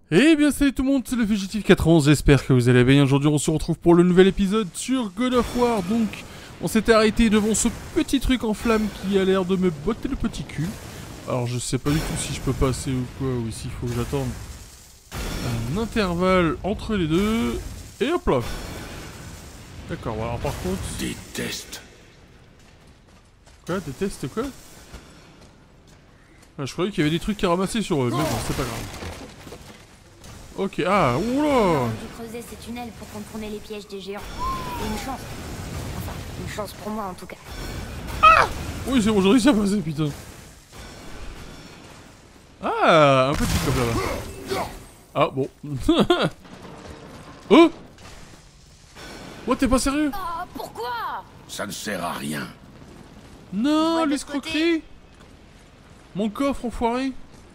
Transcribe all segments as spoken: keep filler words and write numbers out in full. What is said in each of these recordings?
Eh bien salut tout le monde, c'est le Fugitif quatre-vingt-onze, j'espère que vous allez bien. Aujourd'hui on se retrouve pour le nouvel épisode sur God of War. Donc on s'était arrêté devant ce petit truc en flamme qui a l'air de me botter le petit cul. Alors je sais pas du tout si je peux passer ou quoi, ou s'il faut que j'attende un intervalle entre les deux. Et hop là. D'accord, bon, alors par contre... Déteste. Quoi? Déteste quoi? Ah, je croyais qu'il y avait des trucs à ramasser sur eux, mais bon, c'est pas grave. Ok, ah, oula! On a dû creuser ces tunnels pour contourner les pièges des géants. Et une chance. Enfin, une chance pour moi en tout cas. Ah! Oui, c'est bon, j'ai réussi à passer, putain. Ah, un petit coffre là-bas. Ah, bon. Oh! Oh, t'es pas sérieux? Oh, pourquoi? Ça ne sert à rien. Non, Ouais, de l'escroquerie! Mon coffre, enfoiré!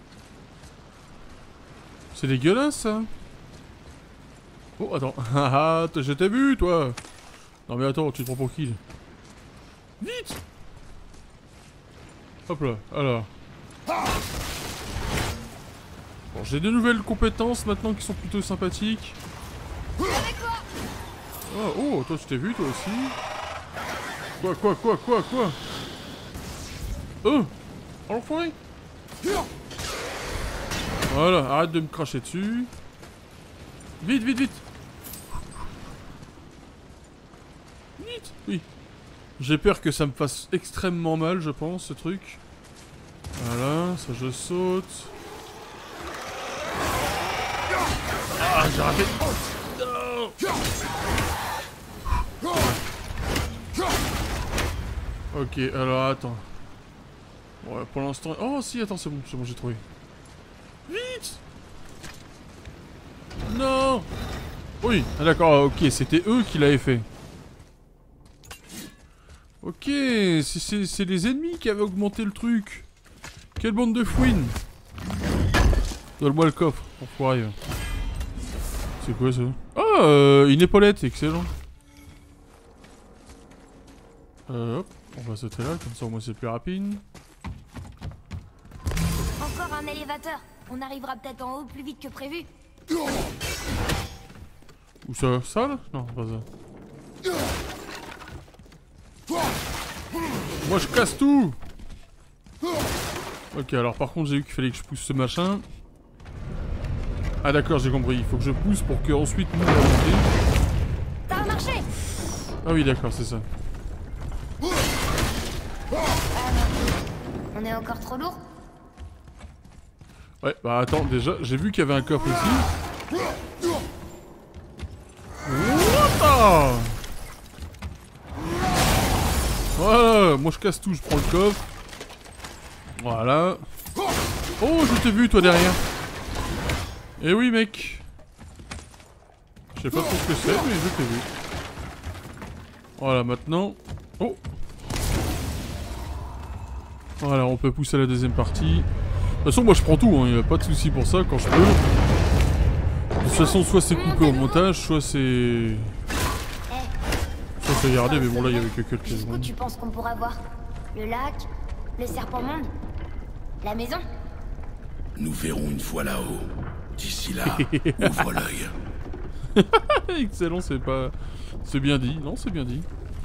C'est dégueulasse ça. Oh attends, haha, je t'ai vu toi. Non mais attends, tu te prends pour qui? Vite. Hop là, alors. Bon, j'ai de nouvelles compétences maintenant qui sont plutôt sympathiques. Oh, oh, toi je t'ai vu toi aussi. Quoi, quoi, quoi, quoi, quoi? Oh, oh l'enfoiré. Voilà, arrête de me cracher dessus. Vite, vite, vite. Vite, oui. J'ai peur que ça me fasse extrêmement mal, je pense, ce truc. Voilà, ça je saute. Ah, j'ai raté. Oh, non. Ok, alors attends. Ouais, pour l'instant... Oh si, attends, c'est bon, c'est bon, j'ai trouvé. Vite! Non! Oui, ah, d'accord, ok, c'était eux qui l'avaient fait. Ok, c'est les ennemis qui avaient augmenté le truc. Quelle bande de fouines! Donne-moi le coffre, enfoiré. C'est quoi ça? Oh, euh, une épaulette, excellent. Euh, hop, on va sauter là, comme ça au moins c'est plus rapide. Encore un élévateur. On arrivera peut-être en haut plus vite que prévu. Où ça? Ça là? Non, pas ça. Moi je casse tout! Ok, alors par contre j'ai vu qu'il fallait que je pousse ce machin. Ah d'accord, j'ai compris. Il faut que je pousse pour que ensuite nous on va monter. Ça a marché! Ah oui d'accord, c'est ça. Ah non. On est encore trop lourd? Ouais, bah attends, déjà, j'ai vu qu'il y avait un coffre ici. What? Voilà, moi je casse tout, je prends le coffre. Voilà. Oh, je t'ai vu toi derrière. Eh oui mec. Je sais pas trop ce que c'est, mais je t'ai vu. Voilà, maintenant... Oh. Voilà, on peut pousser à la deuxième partie. De toute façon, moi je prends tout, il hein, n'y a pas de souci pour ça quand je peux. De toute façon, soit c'est coupé au montage, soit c'est. Soit c'est gardé, mais bon, là il y avait que quelques Jusqu'où secondes. tu penses qu'on pourra voir? Le lac? Le serpent monde? La maison? Nous verrons une fois là-haut. D'ici là, ouvre l'œil. Excellent, c'est pas. C'est bien dit, non, c'est bien dit.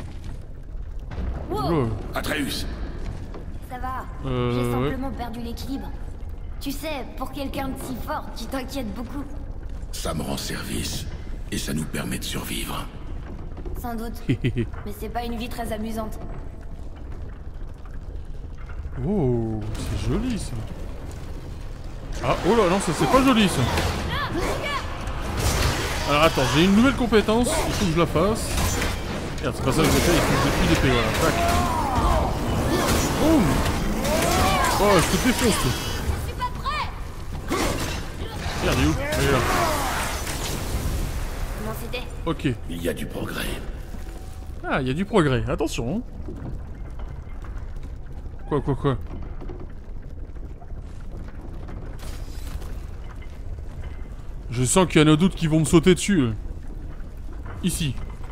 Wow. Oula. Atreus, Ça va. Euh, J'ai ouais. simplement perdu l'équilibre. Tu sais, pour quelqu'un de si fort, tu t'inquiètes beaucoup. ça me rend service. Et ça nous permet de survivre. Sans doute. Mais c'est pas une vie très amusante. Oh, c'est joli ça. Ah, oh là, non, ça c'est pas joli ça. Alors attends, j'ai une nouvelle compétence, il faut que je la fasse. Regarde, c'est pas ça que j'ai fait, il faut que je plie l'épée, voilà, tac. Boum. Oh, je te défonce toi. Je suis pas prêt. Regarde, il est où? Il est là. Comment c'était? Ok. Il y a du progrès. Ah, il y a du progrès, attention. Quoi, quoi, quoi? Je sens qu'il y en a d'autres qui vont me sauter dessus. Là. Ici.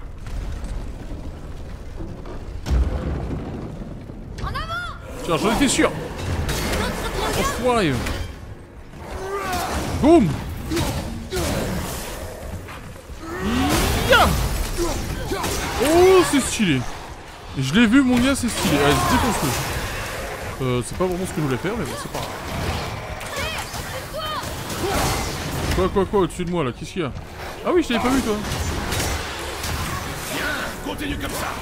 En avant! Tiens, j'en étais sûr. Enfoiré. Boum. Ya. Oh, c'est stylé. Je l'ai vu, mon gars, c'est stylé. Allez, défonce-le. Euh, c'est pas vraiment ce que je voulais faire, mais bon, c'est pas grave. Quoi, quoi, quoi, au-dessus de moi, là, qu'est-ce qu'il y a? Ah oui, je t'avais pas vu, toi. Viens, continue comme ça.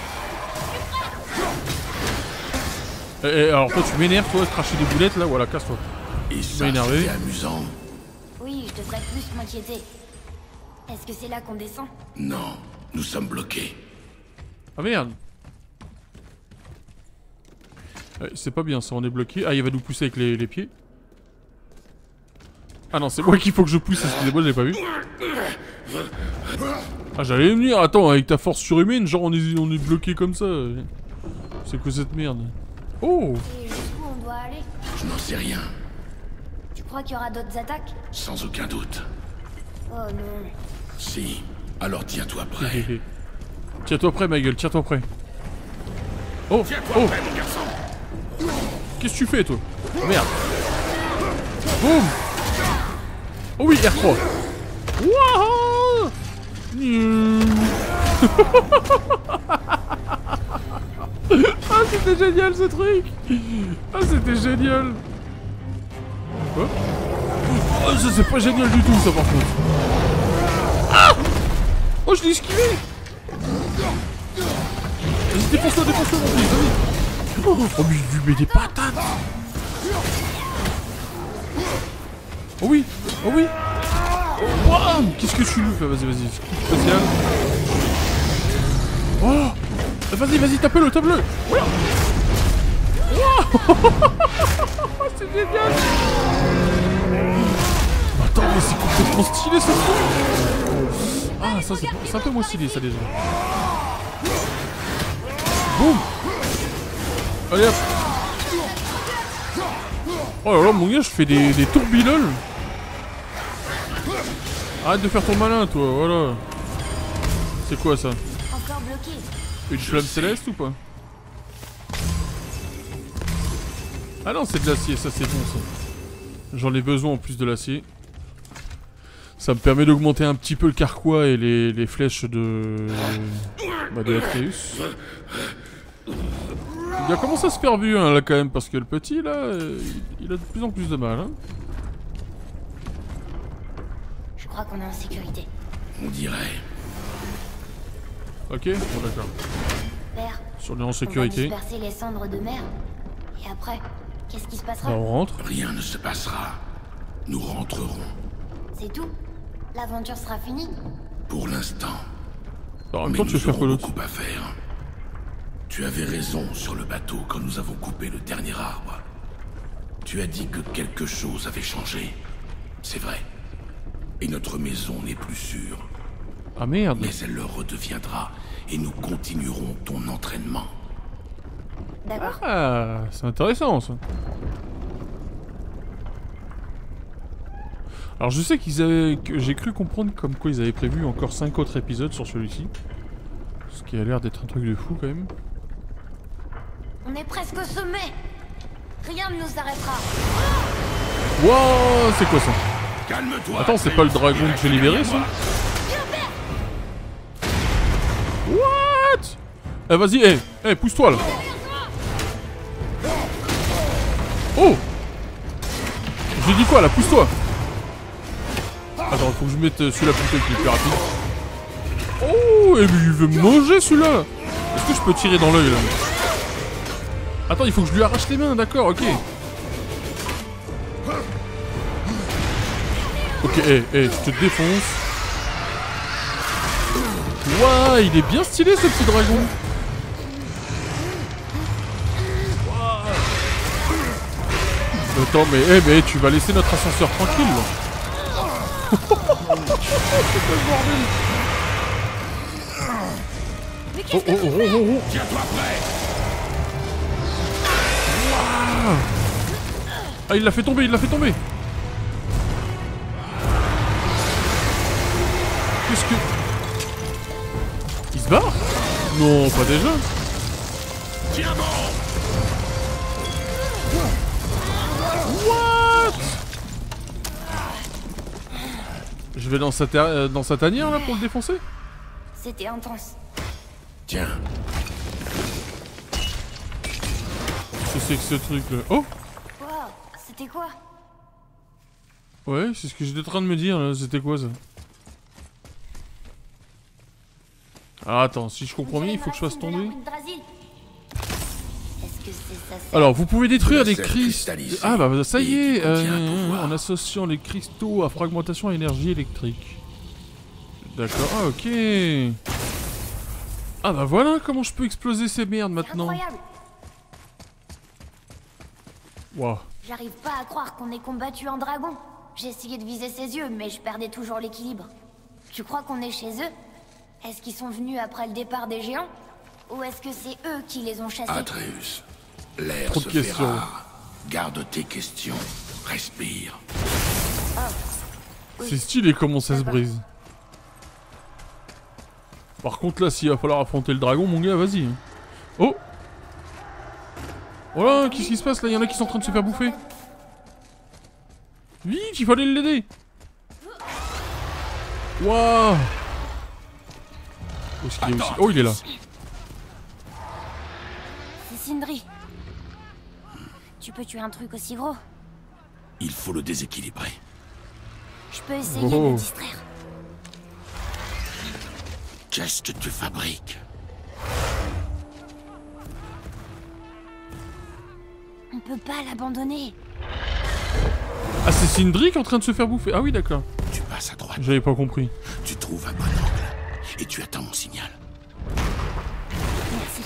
Eh, eh, alors toi, tu m'énerves, toi, cracher des boulettes, là, voilà, casse-toi. Et Tu ça, m'as énervé. c'était amusant. Oui, je devrais plus m'inquiéter. Est-ce que c'est là qu'on descend? Non, nous sommes bloqués. Ah merde. Ouais, c'est pas bien ça, on est bloqué. Ah, il va nous pousser avec les, les pieds. Ah non, c'est moi qu'il faut que je pousse, excusez-moi, je l'ai pas vu. Ah, j'allais venir, attends, avec ta force surhumaine, genre on est, on est bloqué comme ça. C'est quoi cette merde? Oh! Et jusqu'où on doit aller? Je n'en sais rien, Tu crois qu'il y aura d'autres attaques? sans aucun doute. Oh non. Si, alors tiens-toi prêt. Tiens-toi prêt, ma gueule, tiens-toi prêt. Oh! Tiens-toi Oh! prêt, mon garçon. Qu'est-ce que tu fais, toi? Merde! Boum! Oh oui, R trois! Wouah! Ah, c'était génial ce truc! Ah, c'était génial! Quoi? Oh, ça c'est pas génial du tout, ça par contre! Ah! Oh, je l'ai esquivé! Vas-y, défonce-toi, défonce-toi, mon fils, vas-y! Oh, oh, mais je lui mets des patates! Oh oui! Oh oui! Wow, qu'est-ce que tu lui fais? Vas-y, vas-y, coup spécial. Oh! Vas-y, vas-y, tape-le, tape-le! Wow! Wow! C'est génial! Attends, mais c'est complètement stylé ce truc! Ah, ça c'est un peu moins stylé ça déjà. Boum! Allez hop! Oh là là, mon gars, je fais des, des tourbiloles! Arrête de faire ton malin, toi, voilà. C'est quoi ça? Encore bloqué. Une flamme céleste ou pas? Ah non, c'est de l'acier, ça c'est bon ça. J'en ai besoin en plus de l'acier. Ça me permet d'augmenter un petit peu le carquois et les, les flèches de... Bah de Atreus. Il a commencé à se faire vieux hein, là quand même, parce que le petit là, euh, il, il a de plus en plus de mal. Hein. Je crois qu'on est en sécurité. On dirait. Ok, bon d'accord. Père, Sur les en on va sécurité. disperser les cendres de mer. Et après, qu'est-ce qui se passera? Bah, on rentre. Rien ne se passera. Nous rentrerons. C'est tout? L'aventure sera finie? Pour l'instant. Alors, en même Mais temps, tu veux nous faire quoi aurons d'autre? beaucoup à faire. Tu avais raison sur le bateau quand nous avons coupé le dernier arbre. Tu as dit que quelque chose avait changé. C'est vrai. Et notre maison n'est plus sûre. Ah merde. Mais elle le redeviendra. Et nous continuerons ton entraînement. D'accord. Ah, c'est intéressant ça. Alors je sais qu'ils avaient... que j'ai cru comprendre comme quoi ils avaient prévu encore cinq autres épisodes sur celui-ci. Ce qui a l'air d'être un truc de fou quand même. On est presque au sommet. Rien ne nous arrêtera. Wouah, c'est quoi ça? Calme-toi. Attends, c'est pas le dragon que j'ai libéré ça? What? Eh vas-y, eh, eh, pousse-toi là. Oh! J'ai dit quoi là? Pousse-toi! Attends, faut que je mette celui-là plutôt qui est plus rapide. Oh! Et il veut me manger celui-là! Est-ce que je peux tirer dans l'œil là? Attends, il faut que je lui arrache les mains, d'accord, ok. Ok, eh, eh, je te défonce. Ouah, il est bien stylé ce petit dragon. Attends, mais, eh, mais tu vas laisser notre ascenseur tranquille là. C'est quoi ce bordel? Oh, oh, oh, oh, oh. Tiens-toi prêt. Ouah. Ah, il l'a fait tomber, il l'a fait tomber. Qu'est-ce que... Il se barre? Non, pas déjà. Tiens bon. What? Je vais dans sa, ter... dans sa tanière là pour le défoncer? C'était intense. Tiens. Qu'est-ce que c'est que ce truc là? Oh! Wow, c'était quoi? Ouais, c'est ce que j'étais en train de me dire là, c'était quoi ça? Ah, attends, si je comprends bien, il faut que je fasse tomber. Est-ce que c'est ça? Alors, vous pouvez détruire les Le sel cristaux. cristallisé Ah, bah ça y et est, qui contient un euh, pouvoir. en associant les cristaux à fragmentation à énergie électrique. D'accord, ah, ok. Ah, bah voilà comment je peux exploser ces merdes maintenant. Incroyable. Waouh. J'arrive pas à croire qu'on ait combattu un dragon. J'ai essayé de viser ses yeux, mais je perdais toujours l'équilibre. Tu crois qu'on est chez eux? Est-ce qu'ils sont venus après le départ des géants? Ou est-ce que c'est eux qui les ont chassés? Atreus, l'air Trop de se fait questions. rare. Garde tes questions. Respire. C'est stylé comment ça se brise. Par contre là, s'il va falloir affronter le dragon, mon gars, vas-y. Oh! Oh là, qu'est-ce qui se passe là? Il y en a qui sont en train de se faire bouffer. Vite, il fallait l'aider. Waouh! Où est-ce qu'il est aussi? Oh, il est là. C'est Sindri. Tu peux tuer un truc aussi gros? Il faut le déséquilibrer. Je peux essayer de Oh. le distraire. Qu'est-ce que tu fabriques? On peut pas l'abandonner. Ah, c'est Sindri qui est en train de se faire bouffer. Ah oui, d'accord. Tu passes à droite. J'avais pas compris. Tu trouves un bon angle. Et tu attends mon signal. Merci.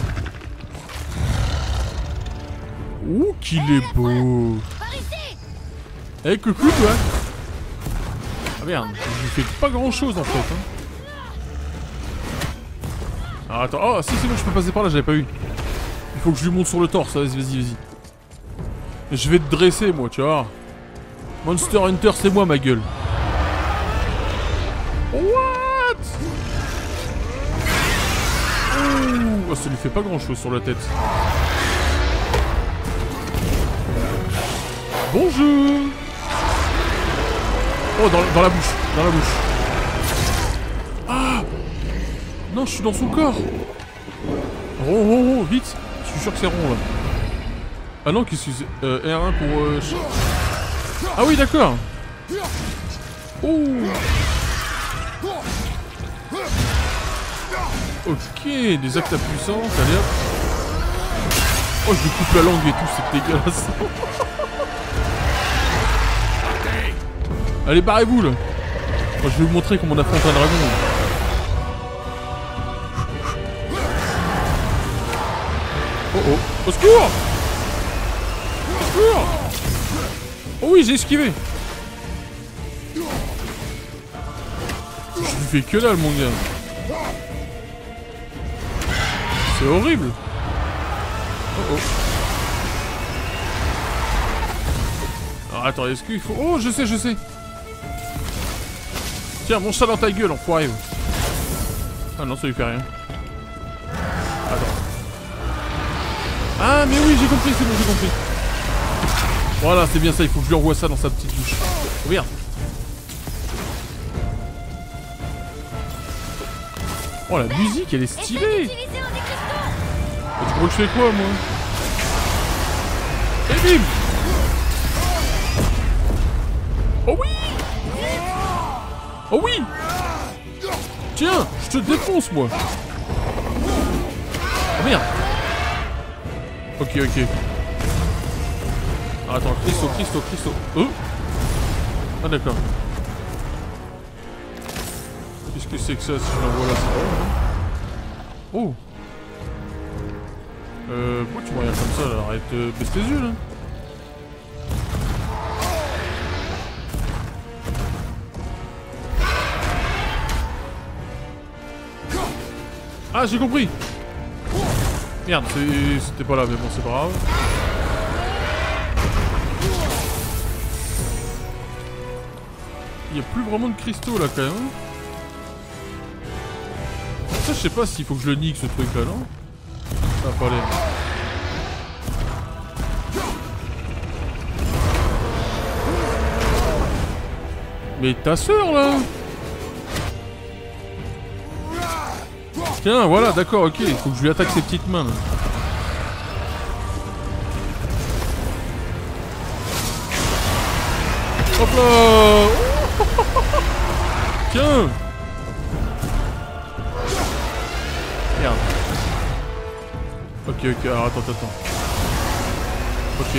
Ouh, qu'il est beau. Par ici! Eh, coucou, toi. Ah merde, je fais pas grand chose en fait. Hein. Ah, attends, oh si c'est bon, je peux passer par là, j'avais pas eu. Il faut que je lui monte sur le torse, vas-y, vas-y, vas-y. Je vais te dresser, moi, tu vois. Monster Hunter, c'est moi, ma gueule. What? Ouh, oh, ça lui fait pas grand chose sur la tête. Bonjour. Oh, dans, dans la bouche, dans la bouche. Ah! Non, je suis dans son corps. Oh, oh, oh, vite. Je suis sûr que c'est rond, là. Ah non, qu'est-ce que c'est? euh, R un pour... Euh... Ah oui, d'accord. Oh. Ok, des actes à puissance, allez hop. Oh, je lui coupe la langue et tout, c'est dégueulasse. Allez, barrez-vous, là. Moi, je vais vous montrer comment on affronte un dragon. Oh oh, au secours! Au secours! Oh oui, j'ai esquivé! Je lui fais que dalle, mon gars. C'est horrible! Oh oh. Alors attends, est-ce qu'il faut... Oh, je sais, je sais! Tiens, mange ça dans ta gueule, enfoiré! Ah non, ça lui fait rien. Attends. Ah mais oui, j'ai compris, c'est bon, j'ai compris. Voilà, c'est bien ça, il faut que je lui envoie ça dans sa petite bouche. Oh merde. Oh, la musique, elle est stylée. Et tu crois que je fais quoi, moi? Et bim. Oh oui. Oh oui. Tiens, je te défonce, moi. Oh merde. Ok, ok. Ah, attends, Christo, Christo, Christo. Oh. Ah, d'accord. Qu'est-ce que c'est que ça si je l'envoie là? C'est pas bon, hein. Oh. Euh, pourquoi tu me regardes comme ça là? Arrête de baisser tes yeux là. Ah, j'ai compris. Merde, c'était pas là, mais bon, c'est pas grave. Il n'y a plus vraiment de cristaux là quand même. Ça, je sais pas s'il faut que je le nique ce truc là, non? Ça va pas l'air. Mais ta soeur là! Tiens, voilà, d'accord, ok. Il faut que je lui attaque ses petites mains là. Hop là. Tiens. Merde. Ok, ok, alors attends, attends. Ok.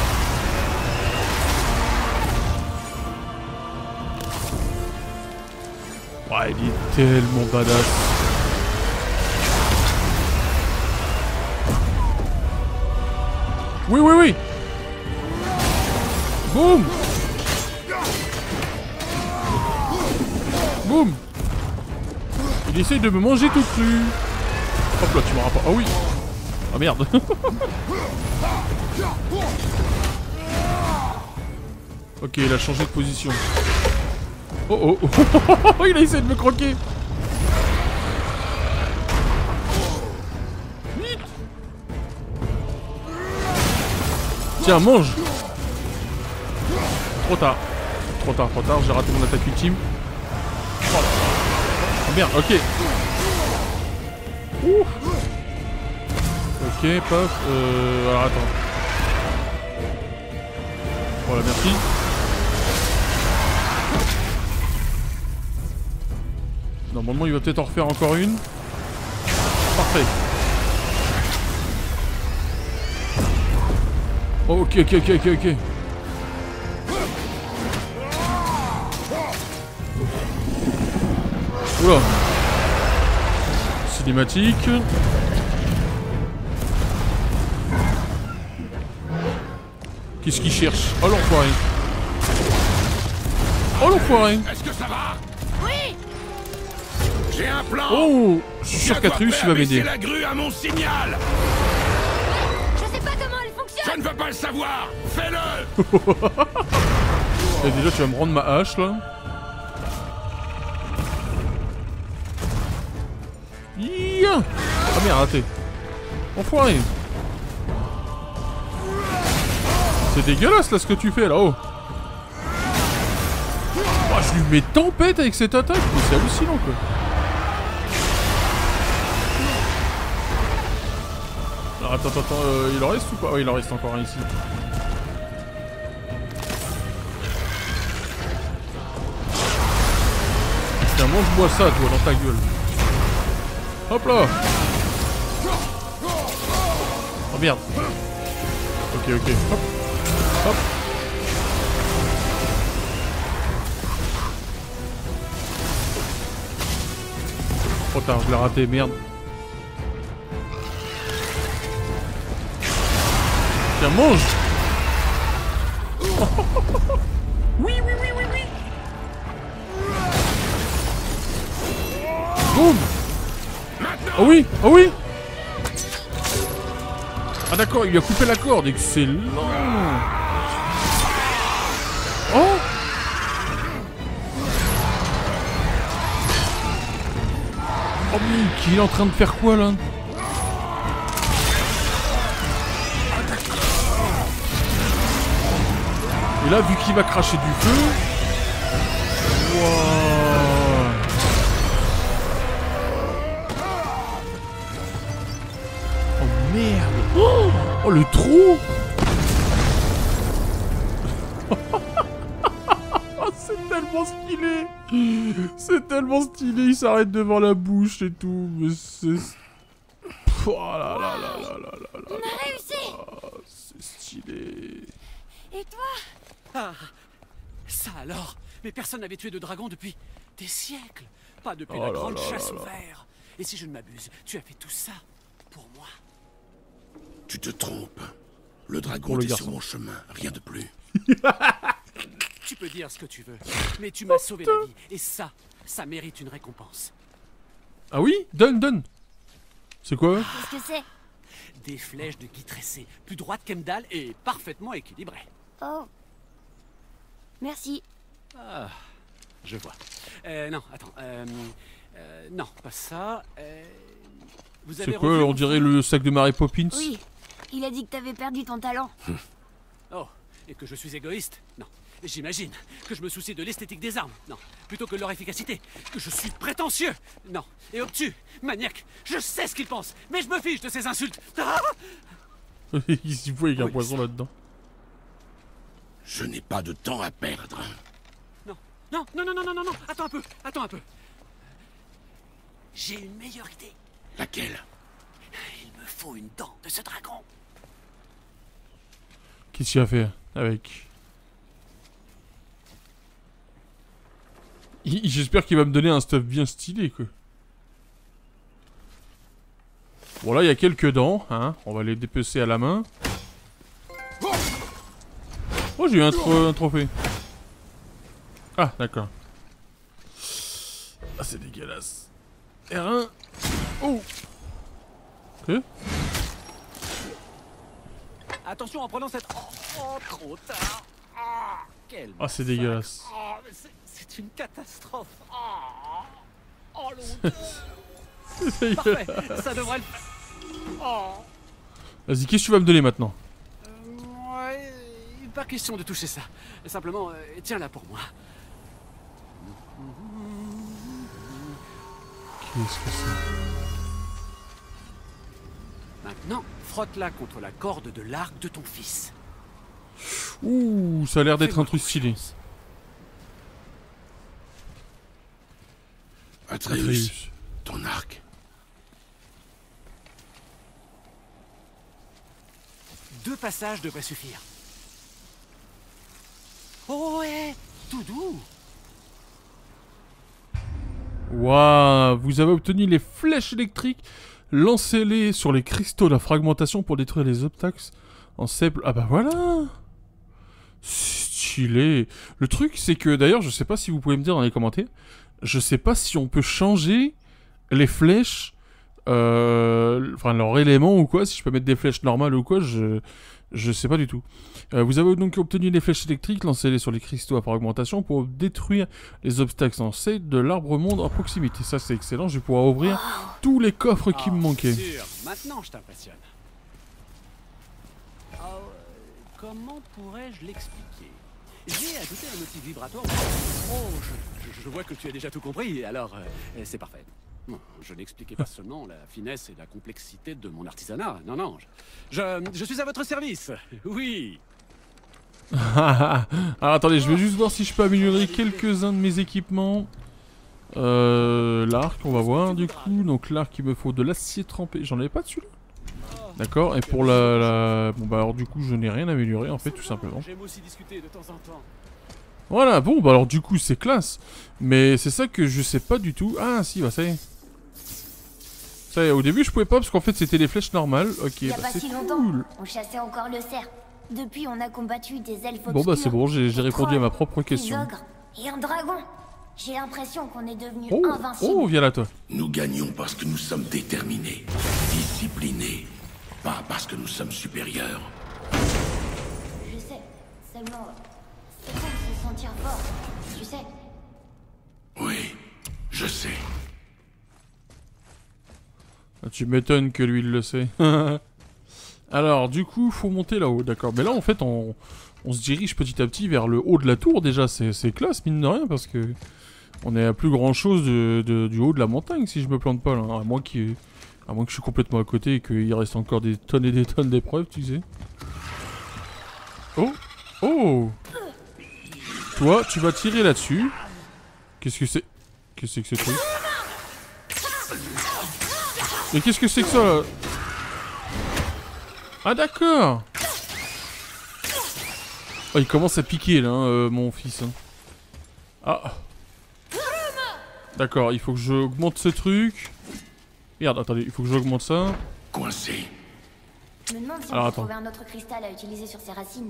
Ouais, il est tellement badass. Oui, oui, oui. Boum. Boum. Il essaye de me manger tout cru. Hop là, tu m'auras pas. Ah oui. Ah merde. Ok, il a changé de position. Oh oh. Oh, il a essayé de me croquer. Vite. Tiens, mange. Trop tard. Trop tard, trop tard. J'ai raté mon attaque ultime. Oh, oh merde, ok. Ouh. Ok, paf. Euh, alors attends. Voilà, merci. Normalement, il va peut-être en refaire encore une. Parfait. Oh, ok, ok, ok, ok, ok. Oula. Cinématique. Qu'est-ce qu'il cherche? Oh l'enfoiré. Oh l'enfoiré. Est-ce que ça va? Oui. J'ai un plan. Oh, je suis sûr qu'Atreus il va m'aider. la grue à mon signal. Je sais pas comment elle fonctionne. Je ne veux pas le savoir. Fais-le. Et déjà tu vas me rendre ma hache là. Yeah. Ah merde, raté. Enfoiré. C'est dégueulasse là ce que tu fais là, oh. Oh, je lui mets tempête avec cette attaque, mais c'est hallucinant quoi. Alors attends, attends, attends, euh, il en reste ou pas? Oh, il en reste encore un ici. Tiens, mange-moi ça toi dans ta gueule. Hop là. Oh merde. Ok, ok, hop. Hop. Trop tard, je l'ai raté, merde. Tiens, mange. Oui, oui, oui, oui, oui. Boum. Oh oui, oh oui. Ah d'accord, il lui a coupé la corde, excellent. Oh. Oh mais il est en train de faire quoi là? Et là, vu qu'il va cracher du feu... Wow. Oh merde. Oh, oh le trou. C'est tellement stylé. C'est tellement stylé. Il s'arrête devant la bouche et tout. Mais c'est... Oh là là là là là là là. On a réussi. C'est stylé. Et toi? Ah, ça alors. Mais personne n'avait tué de dragon depuis des siècles. Pas depuis Oh la là grande là chasse là au là. ver. Et si je ne m'abuse, tu as fait tout ça pour moi. Tu te trompes. Le dragon Pour le est garçon. sur mon chemin, rien de plus. Tu peux dire ce que tu veux, mais tu m'as sauvé la vie. Et ça, ça mérite une récompense. Ah oui? Donne, donne. C'est quoi? Qu'est-ce que c'est? Des flèches de Guy tressé, plus droites qu'Emdal et parfaitement équilibrées. Oh. Merci. Ah, je vois. Euh, non, attends. Euh, euh, non, pas ça. Euh, vous avez C'est quoi? revu On mon dirait frère le sac de Mary Poppins? Oui. Il a dit que t'avais perdu ton talent. Oh, et que je suis égoïste? Non. J'imagine que je me soucie de l'esthétique des armes. Non, plutôt que de leur efficacité. Que je suis prétentieux. Non, et obtus, maniaque. Je sais ce qu'ils pensent, mais je me fiche de ces insultes. Ah Il s'y voit avec un Oui, poison ça. là-dedans. Je n'ai pas de temps à perdre. non, non, non, non, non, non, non, non. Attends un peu, attends un peu. J'ai une meilleure idée. Laquelle? Il me faut une dent de ce dragon. Qu'est-ce qu'il a fait avec... Il- J'espère qu'il va me donner un stuff bien stylé, quoi. Bon, là, il y a quelques dents, hein. On va les dépecer à la main. Oh, j'ai eu un, tro un trophée. Ah, d'accord. Ah, c'est dégueulasse. R un. Oh. Ok. Attention en prenant cette... Oh, oh, trop tard. Ah, quel Ah, c'est massacre. dégueulasse. Oh, mais c'est- c'est une catastrophe. Oh, oh l'odeur. C'est Parfait, dégueulasse. ça devrait le... Oh. Vas-y, qu'est-ce que tu vas me donner maintenant? Euh, ouais, pas question de toucher ça. Simplement, euh, tiens-la pour moi. Qu'est-ce que c'est? Maintenant, frotte-la contre la corde de l'arc de ton fils. Ouh, ça a l'air d'être un Fais-moi truc stylé. confiance. Atreus, Atreus. ton arc. Deux passages devraient suffire. Oh ouais, tout doux. Waouh, vous avez obtenu les flèches électriques. Lancez-les sur les cristaux de la fragmentation pour détruire les obstacles en sable. Ah bah voilà. Stylé. Le truc, c'est que d'ailleurs, je sais pas si vous pouvez me dire dans les commentaires, je sais pas si on peut changer les flèches, euh, enfin leur élément ou quoi, si je peux mettre des flèches normales ou quoi, je, je sais pas du tout. Euh, vous avez donc obtenu les flèches électriques, lancez-les sur les cristaux à fragmentation pour détruire les obstacles en side de l'arbre monde à proximité. Ça c'est excellent, je vais pouvoir ouvrir tous les coffres qui Ah, me manquaient. sûr. Maintenant, je t'impressionne. Ah, euh, comment pourrais-je l'expliquer? J'ai ajouté un outil vibratoire. Oh, je, je- je vois que tu as déjà tout compris, alors euh, c'est parfait. Non, je n'expliquais pas seulement la finesse et la complexité de mon artisanat. Non, non, je, je, je suis à votre service. Oui. Alors attendez, je vais juste voir si je peux améliorer quelques-uns de mes équipements. Euh, l'arc, on va voir du coup. Donc l'arc, il me faut de l'acier trempé. J'en avais pas dessus là. D'accord, et pour la, la... Bon bah alors du coup je n'ai rien amélioré en fait tout simplement. J'aime aussi discuter de temps en temps. Voilà, bon bah alors du coup c'est classe. Mais c'est ça que je sais pas du tout. Ah si, bah ça y est. Ça y est, au début je pouvais pas parce qu'en fait c'était les flèches normales. Ok, Il y a bah pas c'est si longtemps, cool. on chassait encore le cerf. Depuis, on a combattu des elfes Bon bah c'est obscurs, bon, j'ai j'ai des répondu à ma trolls, propre des question. ogres et un dragon. J'ai l'impression qu'on est devenu Oh, invincible. oh, viens là toi. Nous gagnons parce que nous sommes déterminés, disciplinés, pas parce que nous sommes supérieurs. Je sais, seulement, c'est bon de se sentir fort, tu sais. Oui, je sais. Ah, tu m'étonnes que lui il le sait. Alors du coup faut monter là-haut, d'accord. Mais là en fait on, on se dirige petit à petit vers le haut de la tour déjà, c'est c'est classe mine de rien parce que on est à plus grand chose de, de- du haut de la montagne si je me plante pas là, hein. à moins qu'il à moins que je suis complètement à côté et qu'il reste encore des tonnes et des tonnes d'épreuves, tu sais. Oh, oh. Toi tu vas tirer là-dessus. Qu'est-ce que c'est? Qu'est-ce que c'est que ce truc? Mais qu'est-ce que c'est que ça là? Ah d'accord. Oh, il commence à piquer là, hein, euh, mon fils. hein. Ah. D'accord, il faut que j'augmente ce truc. Merde, attendez, il faut que j'augmente ça. Coincé. Je me demande si Alors, on peut attends. trouver un autre cristal à utiliser sur ses racines.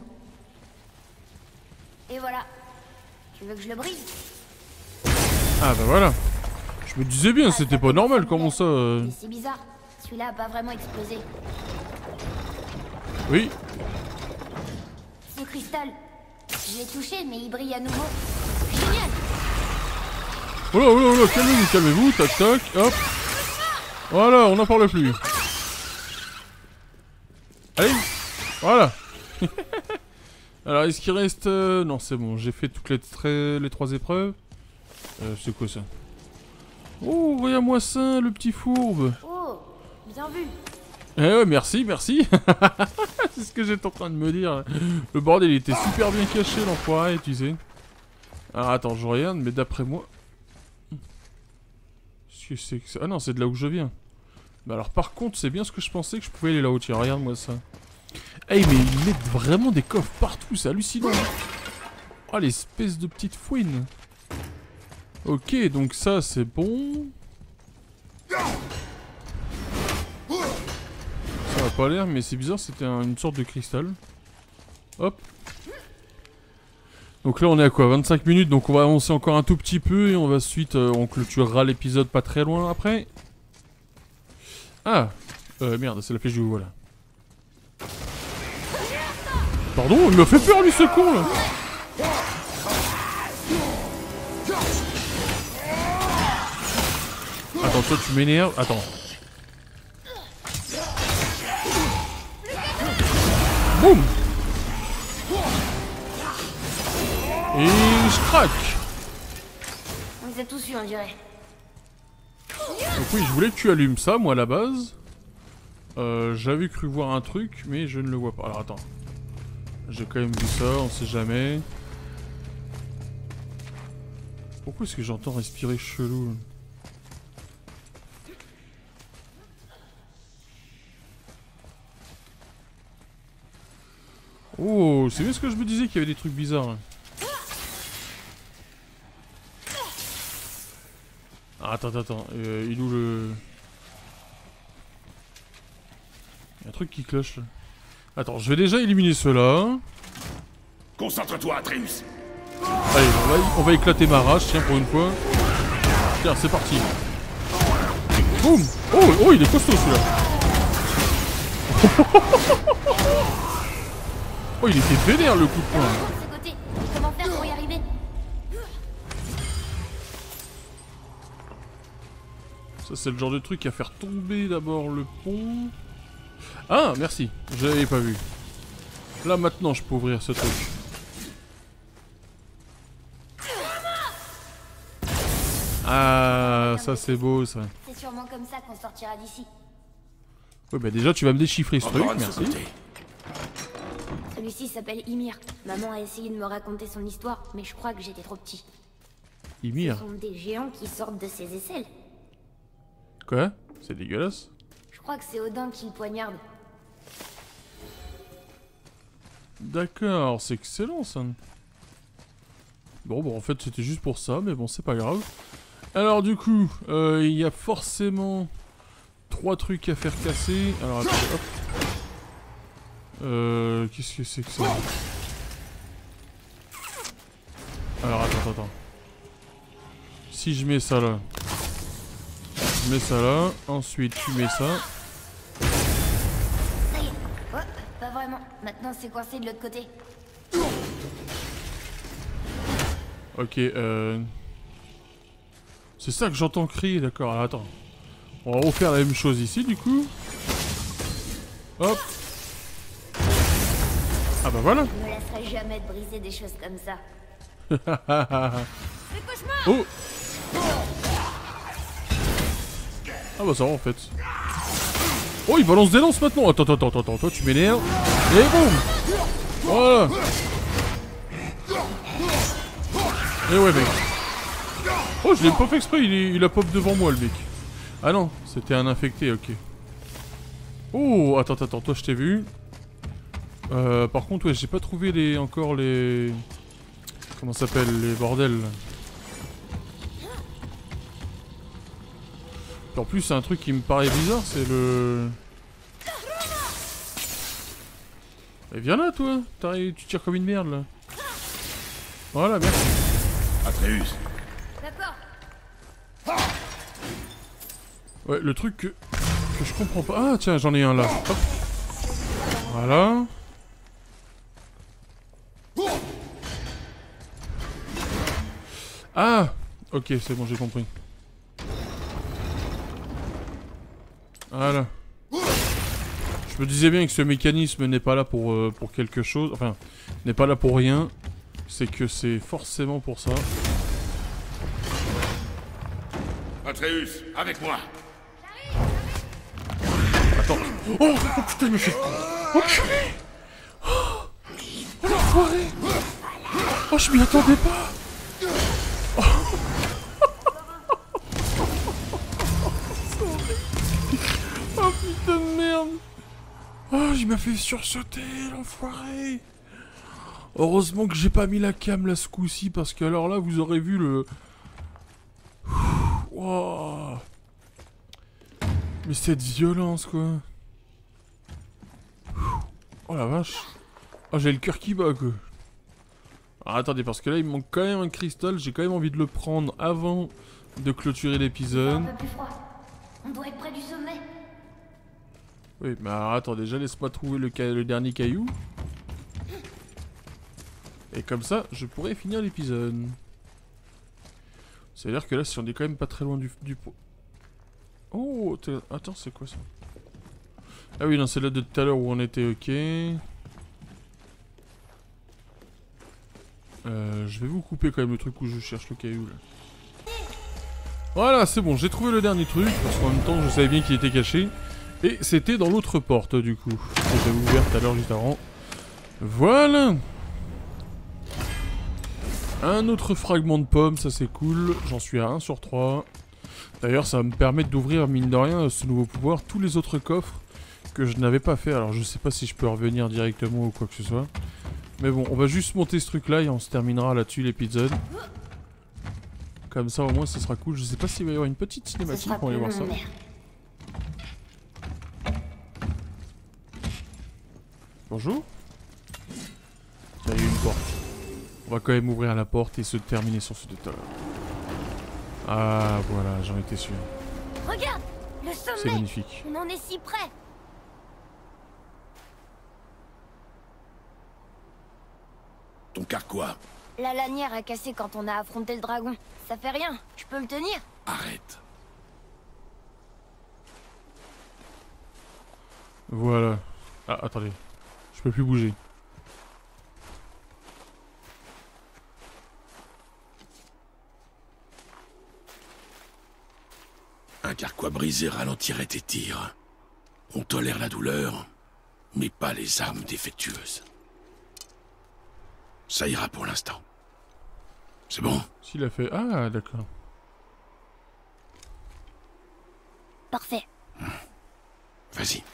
Et voilà. Tu veux que je le brise? Ah bah voilà. Je me disais bien, Ah, c'était ça pas fait normal, ça comment me ça plaît. euh... Mais c'est bizarre. Celui-là a pas vraiment explosé. Oui. Ce cristal, je l'ai touché, mais il brille à nouveau. Génial! Oh là, oh là, oh là, calmez-vous, calmez-vous, tac tac, hop. Voilà, on n'en parle plus. Allez, voilà. Alors, est-ce qu'il reste... Euh... Non, c'est bon, j'ai fait toutes les, tra... les trois épreuves. Euh, c'est quoi ça? Oh, regarde-moi ça, le petit fourbe. Oh, bien vu. Eh ouais, merci, merci. C'est ce que j'étais en train de me dire. Le bordel, il était super bien caché, l'enfoiré, tu sais. Alors, attends, je regarde, mais d'après moi... Qu'est-ce que c'est que ça? Ah non, c'est de là où je viens. Bah alors, par contre, c'est bien ce que je pensais que je pouvais aller là-haut. Tiens, regarde-moi ça. Hey, mais ils mettent vraiment des coffres partout, c'est hallucinant. Oh, l'espèce de petite fouine. Ok, donc ça, c'est bon. Ça a pas l'air, mais c'est bizarre, c'était un, une sorte de cristal. Hop. Donc là, on est à quoi? vingt-cinq minutes, donc on va avancer encore un tout petit peu et on va ensuite, euh, on clôturera l'épisode pas très loin après. Ah euh, merde, c'est la flèche du haut, voilà. Pardon, il m'a fait peur lui ce con là. Attends, toi tu m'énerves. Attends. Boum. Et je craque. On les a tous eu, on dirait. Donc oui, je voulais que tu allumes ça, moi à la base. Euh, J'avais cru voir un truc, mais je ne le vois pas. Alors attends. J'ai quand même vu ça, on sait jamais. Pourquoi est-ce que j'entends respirer chelou? Oh, c'est bien ce que je me disais qu'il y avait des trucs bizarres. Ah, attends, attends, euh, il est où le... Il y a un truc qui cloche là. Attends, je vais déjà éliminer ceux-là. Concentre-toi, Atreus. Allez, on va, on va éclater ma rage, tiens, pour une fois. Tiens, c'est parti. Boum. Oh, oh, il est costaud celui-là. Oh, il était vénère le coup de poing. De ce côté, comment faire pour y arriver? Ça, c'est le genre de truc à faire tomber d'abord le pont. Ah, merci, je l'avais pas vu. Là, maintenant, je peux ouvrir ce truc. Ah, ça, c'est beau, ça. C'est sûrement comme ça qu'on sortira d'ici. Ouais, bah déjà, tu vas me déchiffrer ce truc, Encore un de ce merci. côté. Celui-ci s'appelle Ymir. Maman a essayé de me raconter son histoire, mais je crois que j'étais trop petit. Ymir. Ce sont des géants qui sortent de ses aisselles. Quoi? C'est dégueulasse. Je crois que c'est Odin qui le poignarde. D'accord, c'est excellent, ça. Bon, bon, en fait, c'était juste pour ça, mais bon, c'est pas grave. Alors, du coup, euh, il y a forcément trois trucs à faire casser. Alors, attends, hop. Euh, qu'est-ce que c'est que ça? Alors, attends, attends. Si je mets ça là. Je mets ça là. Ensuite, tu mets ça. Ça y est. Oh, pas vraiment. Maintenant, c'est coincé de l'autre côté. Ok, euh... c'est ça que j'entends crier, d'accord. Alors, attends. On va refaire la même chose ici, du coup. Hop. Ah bah voilà. Je me laisserai jamais te briser des choses comme ça. Oh. Ah bah ça va en fait. Oh, il balance des lances maintenant. Attends, attends, attends, attends, toi tu m'énerves. Et boum. Voilà. Et ouais mec. Oh, je l'ai pas fait exprès, il, est, il a pop devant moi le mec. Ah non, c'était un infecté, ok. Oh, attends, attends, toi je t'ai vu. Euh, par contre, ouais, j'ai pas trouvé les encore les... Comment ça s'appelle, les bordels. En plus, c'est un truc qui me paraît bizarre, c'est le... Eh, viens là, toi. Tu tires comme une merde, là. Voilà, merci. Atreus. D'accord. Ouais, le truc que... que je comprends pas... Ah, tiens, j'en ai un là. Hop. Voilà. Ah. Ok, c'est bon, j'ai compris. Voilà. Je me disais bien que ce mécanisme n'est pas là pour, euh, pour quelque chose, enfin, n'est pas là pour rien. C'est que c'est forcément pour ça. Atreus, avec moi. Attends. Oh, oh putain, il me fait... Oh purée. Oh, oh l'enfoiré. Oh, je m'y attendais pas. Oh, oh putain de merde. Oh, il m'a fait sursauter, l'enfoiré. Heureusement que j'ai pas mis la cam là ce coup-ci, parce que alors là, vous aurez vu le... Wow. Mais cette violence, quoi. Oh la vache. Oh, j'ai le cœur qui bat, quoi. Alors, attendez, parce que là, il me manque quand même un cristal. J'ai quand même envie de le prendre avant de clôturer l'épisode. Un peu plus froid. On doit être près du sommet. Oui, mais alors, attends, déjà, laisse-moi trouver le, ca... le dernier caillou. Et comme ça, je pourrais finir l'épisode. C'est-à-dire que là, si on est quand même pas très loin du... du... Oh, attends, c'est quoi ça? Ah oui, non, c'est là de tout à l'heure où on était, ok. Euh, je vais vous couper quand même le truc où je cherche le caillou, là. Voilà, c'est bon, j'ai trouvé le dernier truc, parce qu'en même temps, je savais bien qu'il était caché. Et c'était dans l'autre porte, du coup. J'avais ouvert tout à l'heure, juste avant. Voilà. Un autre fragment de pomme, ça c'est cool. J'en suis à un sur trois. D'ailleurs, ça va me permettre d'ouvrir, mine de rien, ce nouveau pouvoir, tous les autres coffres que je n'avais pas fait. Alors, je sais pas si je peux revenir directement ou quoi que ce soit. Mais bon, on va juste monter ce truc-là et on se terminera là-dessus l'épisode. Comme ça, au moins, ce sera cool. Je sais pas s'il va y avoir une petite cinématique pour aller voir ça. Bonjour. Il y a eu une porte. On va quand même ouvrir la porte et se terminer sur ce détail. Ah, voilà, j'en étais sûr. Regarde, le sommet. C'est magnifique. On en est si près. Ton carquois. La lanière a cassé quand on a affronté le dragon. Ça fait rien, je peux le tenir. Arrête. Voilà. Ah, attendez. Je peux plus bouger. Un carquois brisé ralentirait tes tirs. On tolère la douleur, mais pas les armes défectueuses. Ça ira pour l'instant. C'est bon? S'il a fait... Ah, d'accord. Parfait. Vas-y.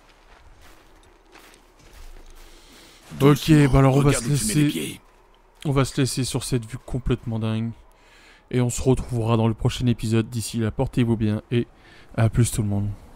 Ok, bah alors on va se Regarde où tu mets les laisser... pieds. On va se laisser sur cette vue complètement dingue. Et on se retrouvera dans le prochain épisode. D'ici là, portez-vous bien et à plus tout le monde.